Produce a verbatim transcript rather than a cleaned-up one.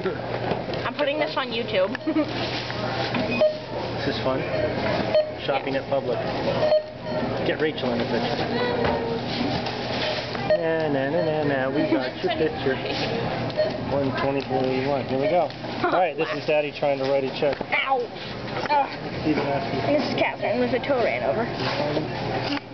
I'm putting this on YouTube. This is fun. Shopping yeah. at Publix. Get Rachel in the picture. Na na na na na. We got your picture. one twenty-four eighty-one. Here we go. All right. This is Daddy trying to write a check. Ow! Uh, this is Catherine with a toe ran over.